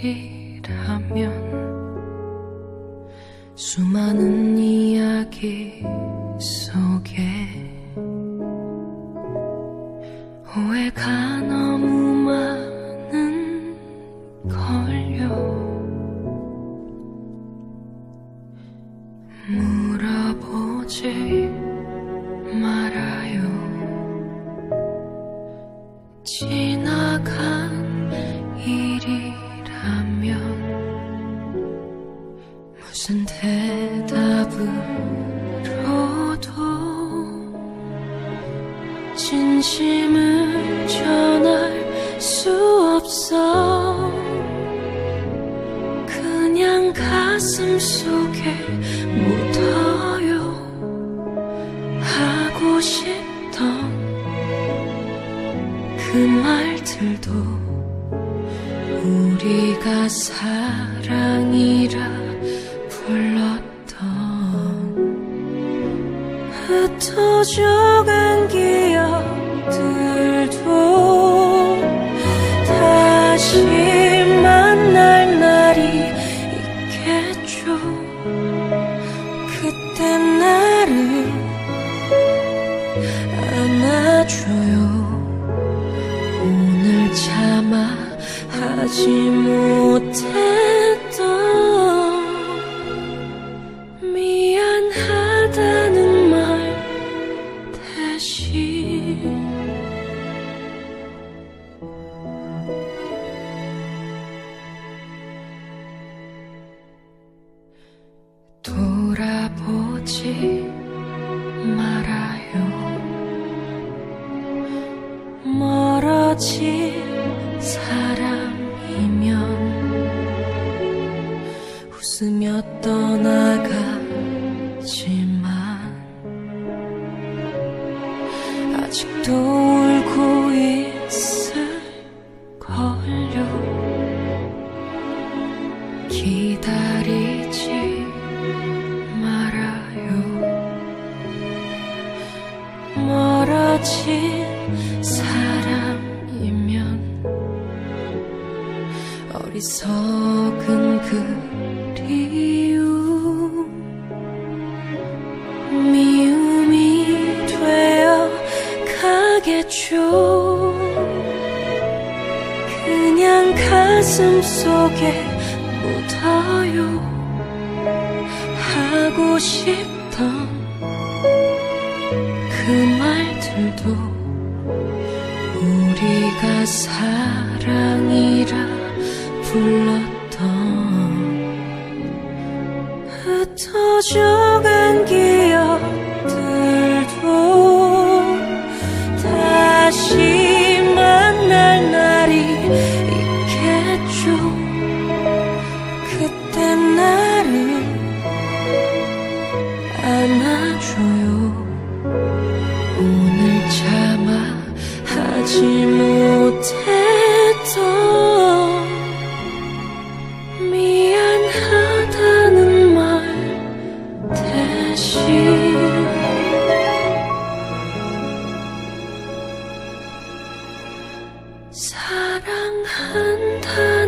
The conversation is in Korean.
일이라면 수많은 이야기 속에 오해가 너무 많은 걸요. 물어보지 말아요. 지나간 일이라면 무슨 대답으로도 진심을 전할 수 없어. 그냥 가슴 속에 묻어요. 하고 싶던 그 말들도 우리가 사랑이라 불렀던 흩어져간 기억들도 다시 만날 날이 있겠죠. 그때 나를 안아줘요. 오늘 차마 하지 못했던 미안하다는 말 대신 돌아보지 말아요. 멀어진 사람이면 웃으며 떠나가지만 아직도 울고 있을걸요. 기다리지 말아요. 멀어진 사람이면 어리석은 그리움 미움이 되어 가겠죠. 그냥 가슴 속에 묻어요. 하고 싶던 그 말들도 우리가 사랑이라 불렀던 흩어져간 기억들도 다시 만날 날이 있겠죠. 그때 나를 안아줘요. 오늘 차마 하지 못했던 미안하다는 말 대신 사랑한다.